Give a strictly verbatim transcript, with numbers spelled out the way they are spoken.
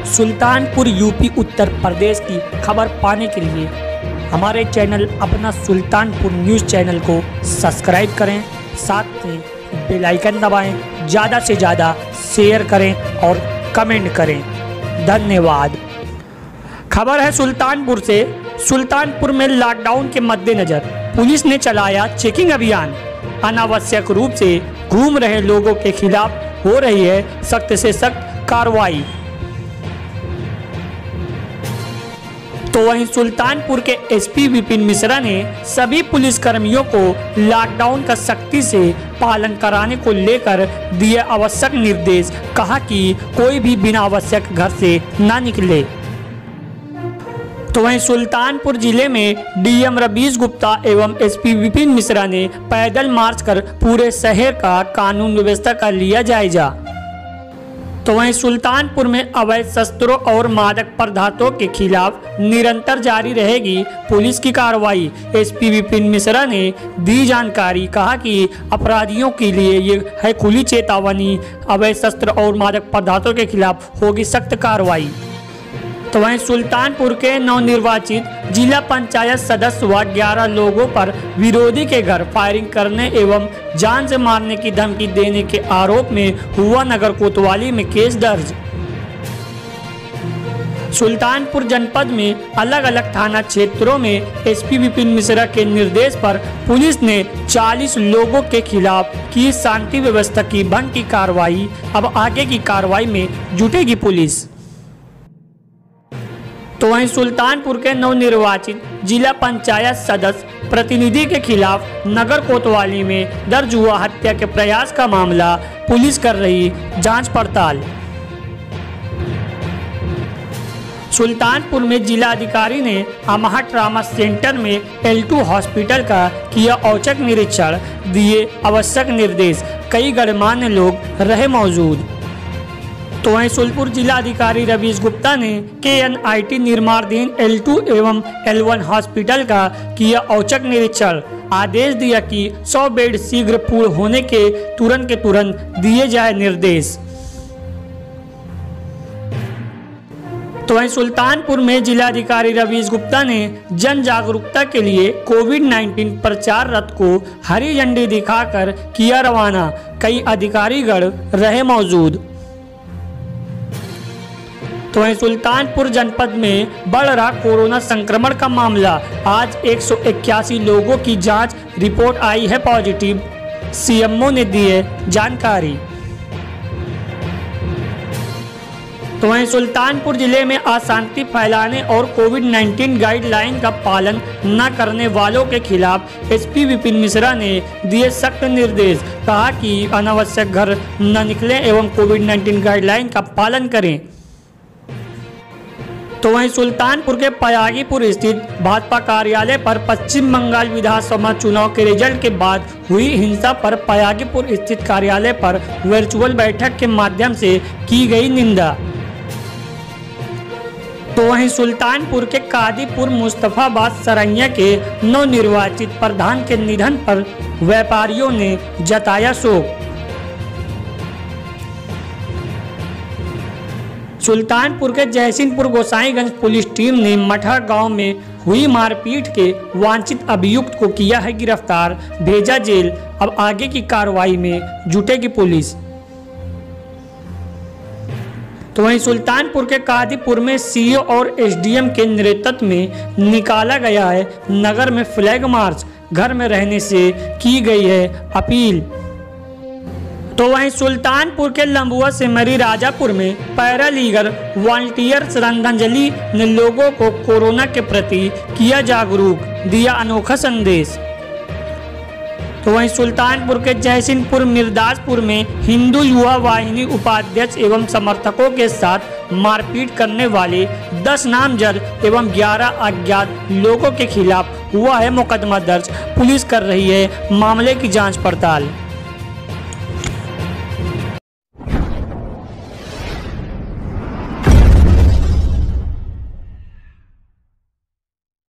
Sultanpur UP Uttar Pradesh की खबर पाने के लिए हमारे चैनल अपना सुल्तानपुर न्यूज़ चैनल को सब्सक्राइब करें, साथ ही बेल आइकन दबाएं, ज़्यादा से ज़्यादा शेयर करें और कमेंट करें। धन्यवाद। खबर है सुल्तानपुर से। सुल्तानपुर में लॉकडाउन के मद्देनज़र पुलिस ने चलाया चेकिंग अभियान। अनावश्यक रूप से घूम रहे लोगों के खिलाफ हो रही है सख्त से सख्त कार्रवाई। तो वहीं सुल्तानपुर के एसपी विपिन मिश्रा ने सभी पुलिसकर्मियों को लॉकडाउन का सख्ती से पालन कराने को लेकर दिए आवश्यक निर्देश। कहा कि कोई भी बिना आवश्यक घर से ना निकले। तो वहीं सुल्तानपुर जिले में डीएम रवीश गुप्ता एवं एसपी विपिन मिश्रा ने पैदल मार्च कर पूरे शहर का कानून व्यवस्था का लिया जायजा। तो वहीं सुल्तानपुर में अवैध शस्त्रों और मादक पदार्थों के खिलाफ निरंतर जारी रहेगी पुलिस की कार्रवाई। एसपी विपिन मिश्रा ने दी जानकारी। कहा कि अपराधियों के लिए ये है खुली चेतावनी, अवैध शस्त्र और मादक पदार्थों के खिलाफ होगी सख्त कार्रवाई। तो वहीं सुल्तानपुर के नवनिर्वाचित जिला पंचायत सदस्य व ग्यारह लोगों पर विरोधी के घर फायरिंग करने एवं जान से मारने की धमकी देने के आरोप में हुआ नगर कोतवाली में केस दर्ज। सुल्तानपुर जनपद में अलग अलग थाना क्षेत्रों में एसपी विपिन मिश्रा के निर्देश पर पुलिस ने चालीस लोगों के खिलाफ की शांति व्यवस्था की भंग की कार्रवाई। अब आगे की कार्रवाई में जुटेगी पुलिस। तो वहीं सुल्तानपुर के नवनिर्वाचित जिला पंचायत सदस्य प्रतिनिधि के खिलाफ नगर कोतवाली में दर्ज हुआ हत्या के प्रयास का मामला। पुलिस कर रही जांच पड़ताल। सुल्तानपुर में जिला अधिकारी ने अमहा ट्रामा सेंटर में एल टू हॉस्पिटल का किया औचक निरीक्षण, दिए आवश्यक निर्देश। कई गणमान्य लोग रहे मौजूद। तो वहीं सुल्तानपुर जिला अधिकारी रवीश गुप्ता ने के एन आई टी निर्माणाधीन एल टू एवं एल वन हॉस्पिटल का किया औचक निरीक्षण। आदेश दिया कि सौ बेड शीघ्र पूर्ण होने के तुरंत के तुरंत दिए जाए निर्देश। तो वहीं सुल्तानपुर में जिलाधिकारी रवीश गुप्ता ने जन जागरूकता के लिए कोविड नाइन्टीन प्रचार रथ को हरी झंडी दिखाकर किया रवाना। कई अधिकारीगण रहे मौजूद। तो वहीं सुल्तानपुर जनपद में बढ़ रहा कोरोना संक्रमण का मामला। आज एक सौ इक्यासी लोगों की जांच रिपोर्ट आई है पॉजिटिव। सीएमओ ने दी है जानकारी। तो वहीं सुल्तानपुर जिले में अशांति फैलाने और कोविड नाइन्टीन गाइडलाइन का पालन न करने वालों के खिलाफ एसपी विपिन मिश्रा ने दिए सख्त निर्देश। कहा कि अनावश्यक घर न निकलें एवं कोविड नाइन्टीन गाइडलाइन का पालन करें। तो वहीं सुल्तानपुर के पयागीपुर स्थित भाजपा कार्यालय पर पश्चिम बंगाल विधानसभा चुनाव के रिजल्ट के बाद हुई हिंसा पर पयागीपुर स्थित कार्यालय पर वर्चुअल बैठक के माध्यम से की गई निंदा। तो वहीं सुल्तानपुर के कादीपुर मुस्तफाबाद सरैया के नवनिर्वाचित प्रधान के निधन पर व्यापारियों ने जताया शोक। सुल्तानपुर के जयसिंहपुर गोसाईगंज पुलिस टीम ने मठा गांव में हुई मारपीट के वांछित अभियुक्त को किया है गिरफ्तार, भेजा जेल। अब आगे की कार्रवाई में जुटेगी पुलिस। तो वहीं सुल्तानपुर के कादीपुर में सीओ और एसडीएम के नेतृत्व में निकाला गया है नगर में फ्लैग मार्च। घर में रहने से की गई है अपील। तो वहीं सुल्तानपुर के लंबुआ सिमरी राजापुर में पैरा लीगर वॉलंटियर श्रद्धांजलि ने लोगों को कोरोना के प्रति किया जागरूक, दिया अनोखा संदेश। तो वहीं सुल्तानपुर के जयसिंहपुर मिर्दासपुर में हिंदू युवा वाहिनी उपाध्यक्ष एवं समर्थकों के साथ मारपीट करने वाले दस नामजद एवं ग्यारह अज्ञात लोगों के खिलाफ हुआ है मुकदमा दर्ज। पुलिस कर रही है मामले की जांच पड़ताल।